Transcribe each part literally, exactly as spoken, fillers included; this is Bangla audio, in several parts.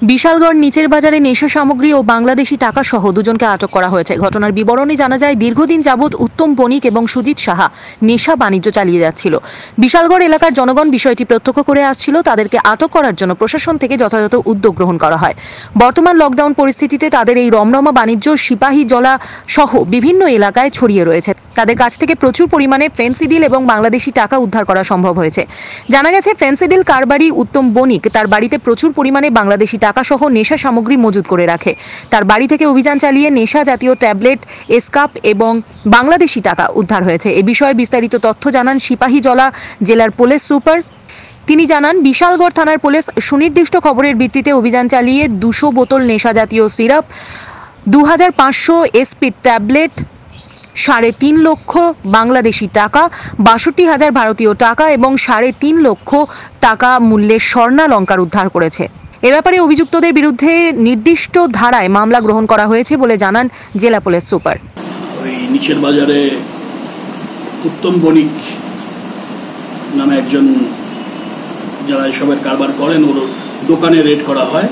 বিশালগড় নিচের বাজারে নেশা সামগ্রী ও বাংলাদেশি টাকা সহ দুজনকে আটক করা হয়েছে। ঘটনার বিবরণী জানা যায়, দীর্ঘদিন যাবৎ উত্তম বণিক এবং সুজিত সাহা নেশা বাণিজ্য চালিয়ে যাচ্ছিল। বিশালগড় এলাকার জনগণ বিষয়টি প্রত্যক্ষ করে আসছিল। তাদেরকে আটক করার জন্য প্রশাসন থেকে যথাযথ উদ্যোগ গ্রহণ করা হয়। বর্তমান লকডাউন পরিস্থিতিতে তাদের এই রমরমা বাণিজ্য সিপাহী জলা সহ বিভিন্ন এলাকায় ছড়িয়ে রয়েছে। তাদের কাছ থেকে প্রচুর পরিমাণে ফেন্সিডিল এবং বাংলাদেশি টাকা উদ্ধার করা সম্ভব হয়েছে। জানা গেছে, ফেন্সিডিল কারবারি উত্তম বণিক তার বাড়িতে প্রচুর পরিমাণে বাংলাদেশি টাকা সহ নেশা সামগ্রী মজুত করে রাখে। তার বাড়ি থেকে অভিযান চালিয়ে নেশা জাতীয় ট্যাবলেট, এসকাপ এবং বাংলাদেশি টাকা উদ্ধার হয়েছে। এ বিষয়ে বিস্তারিত তথ্য জানান সিপাহী জলা জেলার পুলিশ সুপার। তিনি জানান, বিশালগড় থানার পুলিশ সুনির্দিষ্ট খবরের ভিত্তিতে অভিযান চালিয়ে দুশো বোতল নেশা জাতীয় সিরাপ, দু হাজার পাঁচশো এসপি ট্যাবলেট, সাড়ে তিন লক্ষ বাংলাদেশি টাকা, বাষট্টি হাজার ভারতীয় টাকা এবং সাড়ে তিন লক্ষ টাকা মূল্যের স্বর্ণালঙ্কার উদ্ধার করেছে। এ ব্যাপারে অভিযুক্তদের বিরুদ্ধে নির্দিষ্ট ধারায় মামলা গ্রহণ করা হয়েছে বলে জানান জেলা পুলিশ সুপার। ওই নিচের বাজারে উত্তম বণিক নামে একজন, যারা এসবের কারবার করেন, ওর দোকানে রেড করা হয়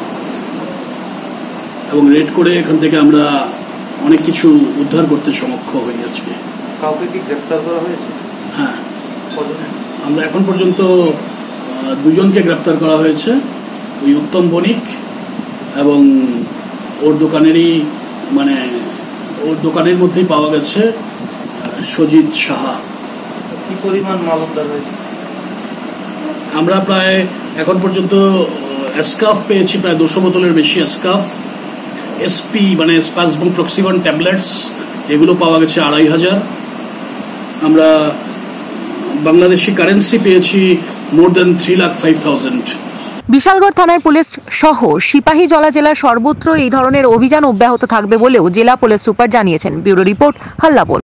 এবং রেড করে এখান থেকে আমরা অনেক কিছু উদ্ধার করতে সমক্ষ হয়ে যাচ্ছে। কাউকে কি গ্রেফতার করা হয়েছে? হ্যাঁ, আমরা এখন পর্যন্ত দুজনকে গ্রেফতার করা হয়েছে, ওই উত্তম বণিক এবং ওর দোকানেরই, মানে ওর দোকানের মধ্যেই পাওয়া গেছে সুজিত সাহা। কি পরিমাণ মাল উদ্ধার হয়েছে? আমরা প্রায় এখন পর্যন্ত এসকাফ পেয়েছি প্রায় দুশো বোতলের বেশি এসকাফ, এসপি মানে স্পাজবন প্রক্সিবন ট্যাবলেটস, এগুলো পাওয়া গেছে আড়াই হাজার। আমরা বাংলাদেশি কারেন্সি পেয়েছি more than three lakh five thousand. Bishalgarh থানার পুলিশ সহ সিপাহী জলা জেলার সর্বত্র এই ধরনের অভিযান অব্যাহত থাকবে বলেও জেলা পুলিশ সুপার জানিয়েছেন। Bureau report, হাল্লাবোল।